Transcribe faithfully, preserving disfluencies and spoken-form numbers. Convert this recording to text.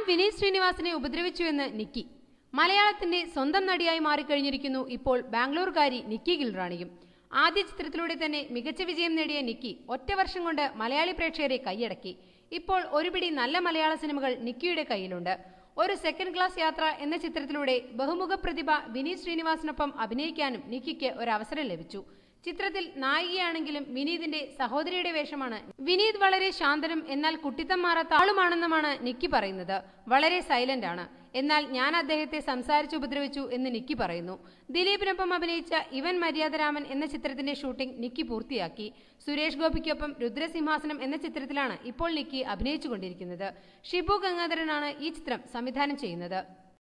വിനീത് ശ്രീനിവാസനെ ഉപദ്രവിച്ചുവെന്ന് നിക്കി. മലയാളത്തിന്റെ സ്വന്തം നടിയായി മാറിക്കഴിഞ്ഞിരിക്കുന്നു ഇപ്പോൾ ബാംഗ്ലൂർകാരി നിക്കി ഗിൽറാണിയും. ആദ്യ ചിത്രത്തിലൂടെ തന്നെ മികച്ച വിജയം നേടിയ നിക്കി ഒറ്റ വർഷം കൊണ്ട് മലയാളി പ്രേക്ഷകരെ കൈയടക്കി. ഇപ്പോൾ ഒരുപിടി നല്ല മലയാള സിനിമകൾ നിക്കിയുടെ കയ്യിലുണ്ട്. ഒരു സെക്കൻഡ് ക്ലാസ് യാത്ര എന്ന ചിത്രത്തിലൂടെ ബഹുമുഖ പ്രതിഭ വിനീത് ശ്രീനിവാസനൊപ്പം അഭിനയിക്കാനും നിക്കിക്ക് ഒരവസരം ലഭിച്ചു. ചിത്രത്തിൽ നായികയാണെങ്കിലും വിനീതിന്റെ സഹോദരിയുടെ വേഷമാണ്. വിനീത് വളരെ ശാന്തനും എന്നാൽ കുട്ടിത്തം മാറാത്ത ആളുമാണെന്നുമാണ് നിക്കി പറയുന്നത്. വളരെ സൈലന്റ് ആണ്, എന്നാൽ ഞാൻ അദ്ദേഹത്തെ സംസാരിച്ച് ഉപദ്രവിച്ചു എന്ന് നിക്കി പറയുന്നു. ദിലീപിനൊപ്പം അഭിനയിച്ച ഇവൻ മര്യാദരാമൻ എന്ന ചിത്രത്തിന്റെ ഷൂട്ടിംഗ് നിക്കി പൂർത്തിയാക്കി. സുരേഷ് ഗോപിക്കൊപ്പം രുദ്രസിംഹാസനം എന്ന ചിത്രത്തിലാണ് ഇപ്പോൾ നിക്കി അഭിനയിച്ചുകൊണ്ടിരിക്കുന്നത്. ഷിബു ഗംഗാധരനാണ് ഈ ചിത്രം സംവിധാനം ചെയ്യുന്നത്.